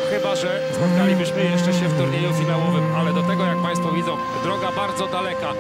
chyba że spotkalibyśmy jeszcze się w turnieju finałowym, ale do tego, jak Państwo widzą, droga bardzo daleka.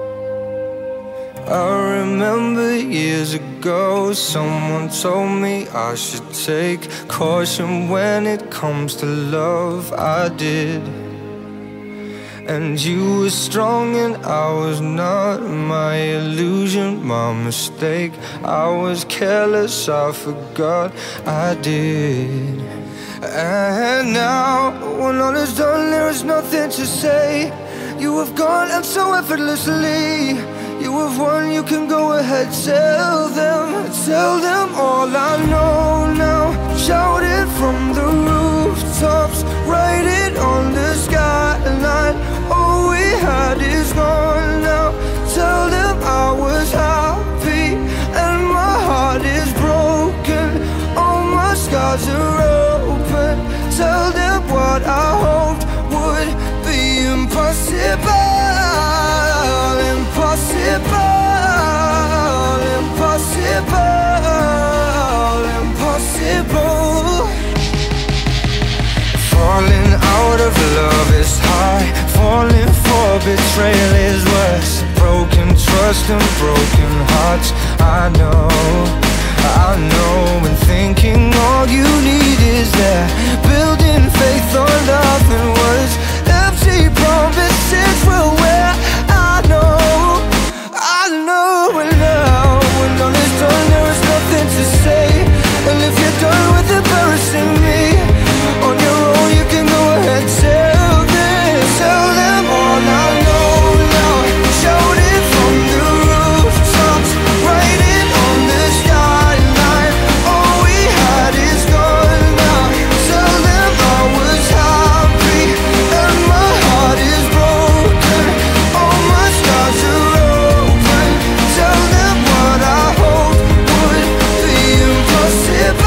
I remember years ago, someone told me I should take caution when it comes to love. I did. And you were strong and I was not. My illusion, my mistake. I was careless, I forgot I did. And now, when all is done, there is nothing to say. You have gone and so effortlessly. You have won, you can go ahead, tell them all I know now. Shout it from the rooftops, write it on the skyline. All we had is gone now. Tell them I was happy and my heart is broken. All my scars are open. Tell them what I hoped would be impossible. Impossible. Falling out of love is high. Falling for betrayal is worse. Broken trust and broken hearts. I know, and thinking all you need is that. Building faith on love and words. Empty promises will wear. I know, and now when all is done, there is nothing to say. And if you're done with embarrassing me on your own, you can go ahead, tell them all I know now. Shout it from the rooftops, write it on the skyline. All we had is gone now. Tell them I was happy and my heart is broken. All my scars are open. Tell them what I hoped would be impossible.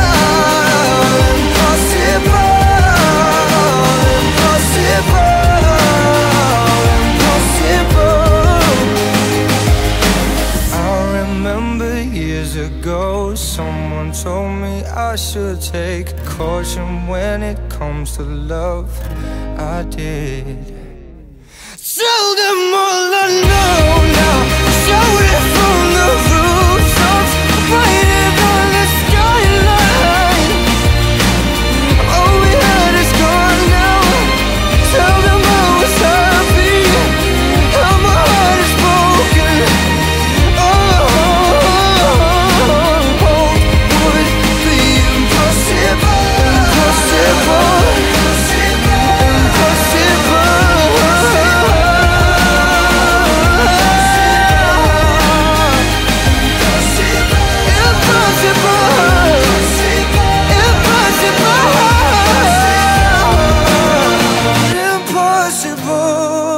Ago, someone told me I should take caution when it comes to love. I did. Tell them all I know now. Shout it from the rooftops, write it on the skyline. All we had is gone now. Tell them I was happy and my heart is broken.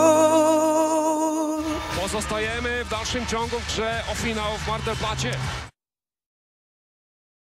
Pozostajemy w dalszym ciągu w grze o finał w Mar del Placie.